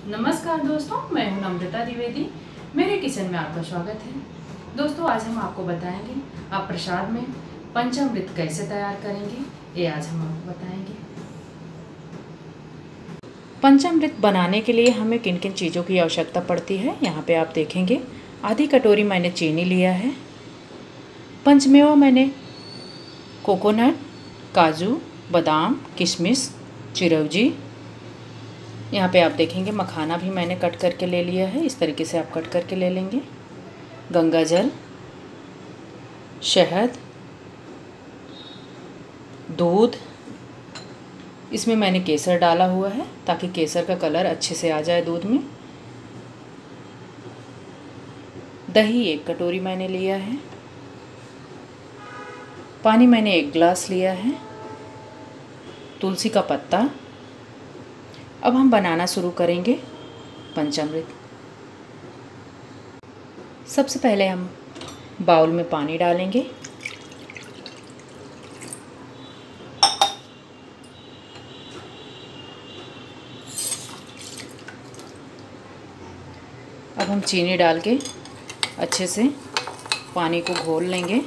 नमस्कार दोस्तों, मैं हूं नम्रता द्विवेदी। मेरे किचन में आपका स्वागत है। दोस्तों, आज हम आपको बताएंगे आप प्रसाद में पंचामृत कैसे तैयार करेंगे, ये आज हम आपको बताएंगे। पंचामृत बनाने के लिए हमें किन किन चीज़ों की आवश्यकता पड़ती है, यहाँ पे आप देखेंगे। आधी कटोरी मैंने चीनी लिया है। पंचमेवा मैंने कोकोनट, काजू, बादाम, किशमिश, चिरौंजी। यहाँ पे आप देखेंगे मखाना भी मैंने कट करके ले लिया है। इस तरीके से आप कट करके ले लेंगे। गंगा जल, शहद, दूध, इसमें मैंने केसर डाला हुआ है ताकि केसर का कलर अच्छे से आ जाए दूध में। दही 1 कटोरी मैंने लिया है। पानी मैंने 1 गिलास लिया है। तुलसी का पत्ता। अब हम बनाना शुरू करेंगे पंचामृत। सबसे पहले हम बाउल में पानी डालेंगे। अब हम चीनी डाल के अच्छे से पानी को घोल लेंगे।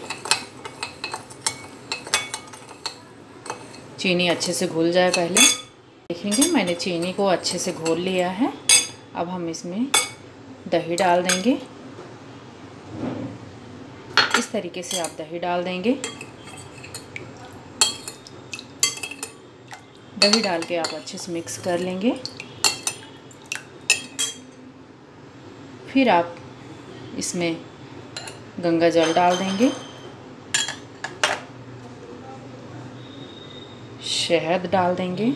चीनी अच्छे से घुल जाए पहले। देखेंगे मैंने चीनी को अच्छे से घोल लिया है। अब हम इसमें दही डाल देंगे। इस तरीके से आप दही डाल देंगे। दही डाल के आप अच्छे से मिक्स कर लेंगे। फिर आप इसमें गंगा जल डाल देंगे, शहद डाल देंगे,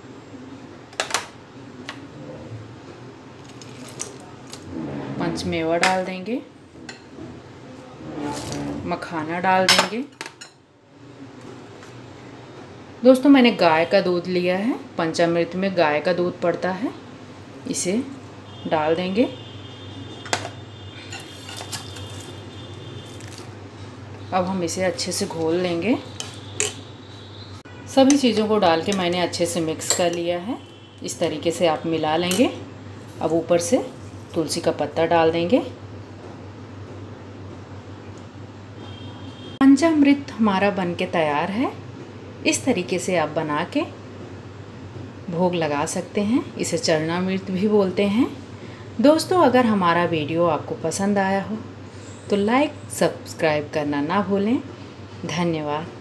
पंचमेवा डाल देंगे, मखाना डाल देंगे। दोस्तों, मैंने गाय का दूध लिया है। पंचामृत में गाय का दूध पड़ता है, इसे डाल देंगे। अब हम इसे अच्छे से घोल लेंगे। सभी चीज़ों को डाल के मैंने अच्छे से मिक्स कर लिया है। इस तरीके से आप मिला लेंगे। अब ऊपर से तुलसी का पत्ता डाल देंगे। पंचामृत हमारा बनके तैयार है। इस तरीके से आप बना के भोग लगा सकते हैं। इसे चरणामृत भी बोलते हैं। दोस्तों, अगर हमारा वीडियो आपको पसंद आया हो तो लाइक, सब्सक्राइब करना ना भूलें। धन्यवाद।